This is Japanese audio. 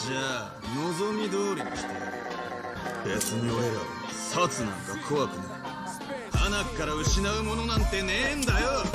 じゃあ望み通りにしてやる。別に俺らは殺なんか怖くない。花から失うものなんてねえんだよ。